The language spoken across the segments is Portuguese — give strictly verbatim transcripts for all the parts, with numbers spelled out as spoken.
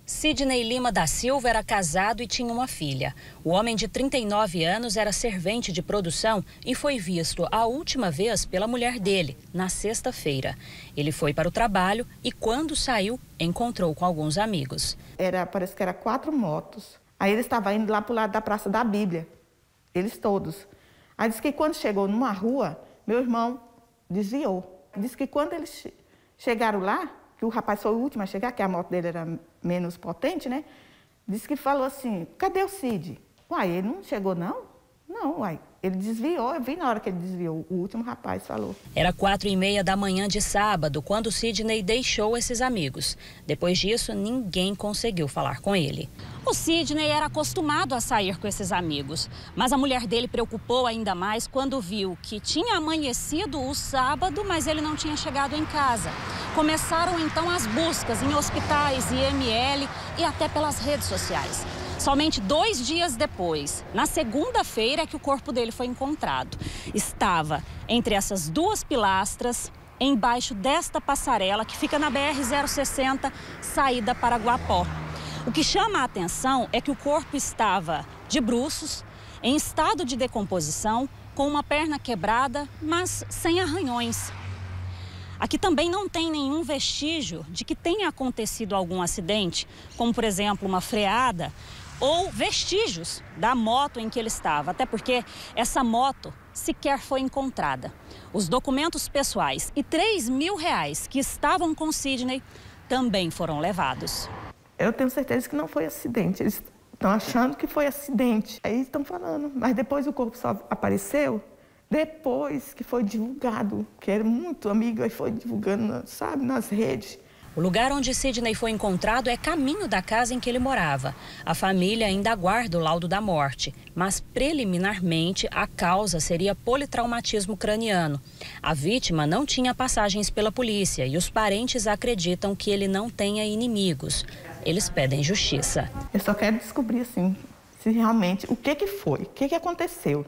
Sidney Lima da Silva era casado e tinha uma filha. O homem de trinta e nove anos era servente de produção e foi visto a última vez pela mulher dele, na sexta-feira. Ele foi para o trabalho e, quando saiu, encontrou com alguns amigos. Era, parece que era quatro motos. Aí ele estava indo lá para o lado da Praça da Bíblia, eles todos. Aí disse que quando chegou numa rua, meu irmão desviou. Disse que quando eles chegaram lá, que o rapaz foi o último a chegar, que a moto dele era menos potente, né? Disse que falou assim, cadê o Cid? Uai, ele não chegou não? Não, uai. Ele desviou, eu vi na hora que ele desviou, o último rapaz falou. Era quatro e meia da manhã de sábado, quando Sidney deixou esses amigos. Depois disso, ninguém conseguiu falar com ele. O Sidney era acostumado a sair com esses amigos, mas a mulher dele preocupou ainda mais quando viu que tinha amanhecido o sábado, mas ele não tinha chegado em casa. Começaram então as buscas em hospitais, I M L e até pelas redes sociais. Somente dois dias depois, na segunda-feira, é que o corpo dele foi encontrado. Estava entre essas duas pilastras, embaixo desta passarela que fica na B R zero sessenta, saída para Guapó. O que chama a atenção é que o corpo estava de bruços, em estado de decomposição, com uma perna quebrada, mas sem arranhões. Aqui também não tem nenhum vestígio de que tenha acontecido algum acidente, como, por exemplo, uma freada, ou vestígios da moto em que ele estava, até porque essa moto sequer foi encontrada. Os documentos pessoais e três mil reais que estavam com Sidney também foram levados. Eu tenho certeza que não foi acidente, eles estão achando que foi acidente. Aí estão falando, mas depois o corpo só apareceu depois que foi divulgado, que era muito amigo, aí foi divulgando, sabe, nas redes. O lugar onde Sidney foi encontrado é caminho da casa em que ele morava. A família ainda aguarda o laudo da morte, mas preliminarmente a causa seria politraumatismo craniano. A vítima não tinha passagens pela polícia e os parentes acreditam que ele não tenha inimigos. Eles pedem justiça. Eu só quero descobrir, assim, se realmente, o que que foi, o que que aconteceu.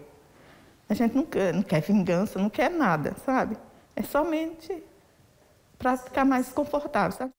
A gente não quer, não quer vingança, não quer nada, sabe? É somente para ficar mais confortável, sabe?